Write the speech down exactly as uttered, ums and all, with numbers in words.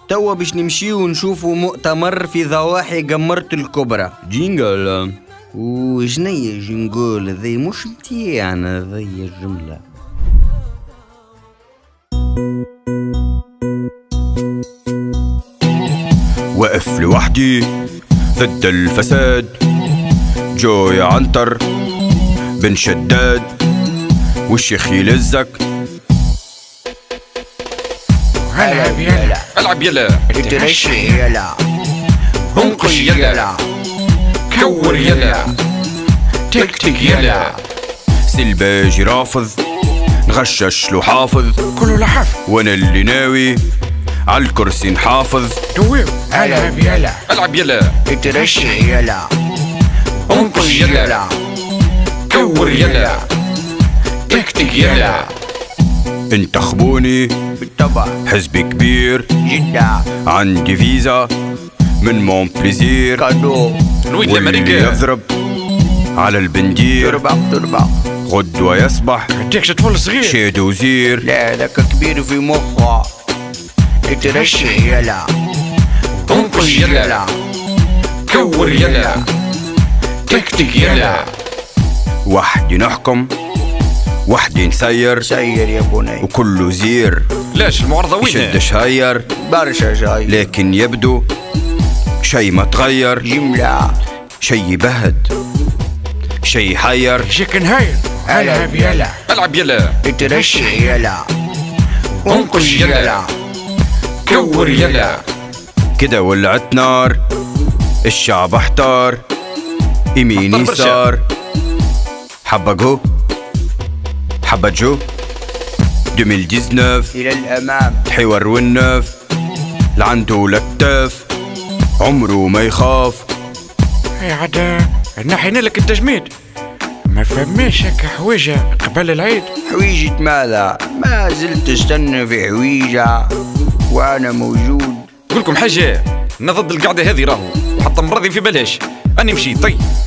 توا باش نمشي ونشوفوا مؤتمر في ضواحي قمرة الكبرى. جينجل وجنية جنقول ذي مش متيعنا ذي الجملة. وقف لوحدي ضد الفساد، جوي عنتر بن شداد والشيخ يلزك. العب يلا العب يلا اترشح يلا انقش يلا كور يلا تكتك يلا. سلباجي رافض نغشش له حافظ، كله لحف وانا اللي ناوي عالكرسي نحافظ. دويو العب يلا العب يلا اترشح يلا انقش يلا كور يلا تكتك يلا. انتخبوني بالطبع حزب كبير، جدا عندي فيزا من مون بليزير. كادو نويد واللي الامريكا يضرب على البندير تربق تربق غدوة يصبح ديكش طفل صغير. شاد وزير. لا ذاك كبير في مخه اترشح يلا انقش يلا كور يلا تكتك يلا. وحدي نحكم وحدي نسير، سير يا بني وكله زير لاش المعارضة وين؟ يشد شهير، برشا جاي لكن يبدو شي ما تغير. جملة شي يبهد شي يحير. شك نهاير العب يلا العب يلا اترشح يلا انقش يلا كور يلا. كده ولعت نار، الشعب احتار، يمين احتار برشا. يسار، حبة جو حبة جو ألفين وتسعطاش إلى الأمام حوار والنف لعنده لكتاف عمره ما يخاف. يا عدا نحينا لك التجميد، ما فماش هكا حويجة قبل العيد. حويجة ماذا؟ ما زلت استنى في حويجة وأنا موجود. نقول لكم حاجة، أنا ضد القعدة هذه راهو، وحتى مرضي في بلاش. أنا مشيت طيب.